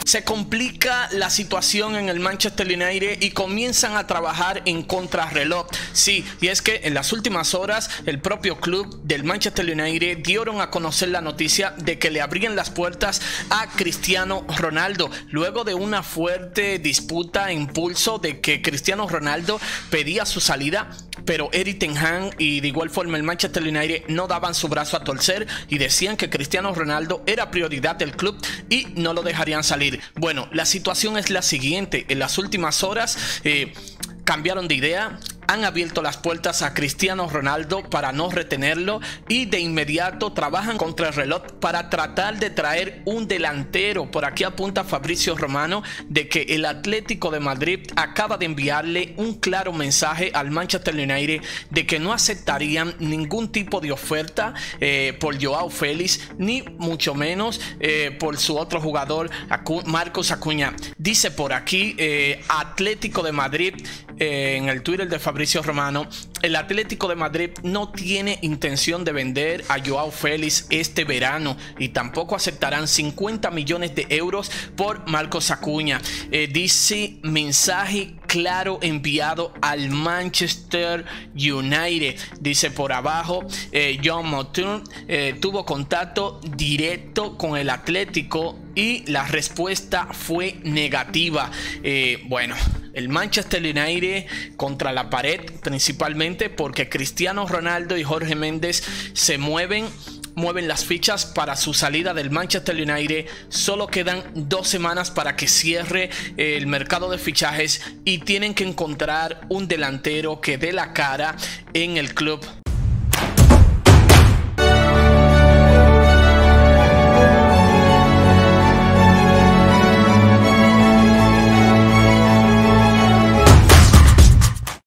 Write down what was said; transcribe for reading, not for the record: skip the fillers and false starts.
Se complica la situación en el Manchester United y comienzan a trabajar en contrarreloj. Sí, y es que en las últimas horas el propio club del Manchester United dieron a conocer la noticia de que le abrían las puertas a Cristiano Ronaldo luego de una fuerte disputa e impulso de que Cristiano Ronaldo pedía su salida, pero Erik ten Hag y de igual forma el Manchester United no daban su brazo a torcer y decían que Cristiano Ronaldo era prioridad del club y no lo dejarían salir. Bueno, la situación es la siguiente: en las últimas horas cambiaron de idea, han abierto las puertas a Cristiano Ronaldo para no retenerlo y de inmediato trabajan contra el reloj para tratar de traer un delantero. Por aquí apunta Fabrizio Romano de que el Atlético de Madrid acaba de enviarle un claro mensaje al Manchester United de que no aceptarían ningún tipo de oferta por Joao Félix, ni mucho menos por su otro jugador, Marcos Acuña. Dice por aquí Atlético de Madrid, en el Twitter de Fabrizio Romano: el Atlético de Madrid no tiene intención de vender a Joao Félix este verano y tampoco aceptarán 50 millones de euros por Marcos Acuña. Dice: mensaje claro enviado al Manchester United. Dice por abajo, John Moturn tuvo contacto directo con el Atlético y la respuesta fue negativa. Bueno, el Manchester United contra la pared, principalmente porque Cristiano Ronaldo y Jorge Méndez se mueven las fichas para su salida del Manchester United. Solo quedan 2 semanas para que cierre el mercado de fichajes y tienen que encontrar un delantero que dé la cara en el club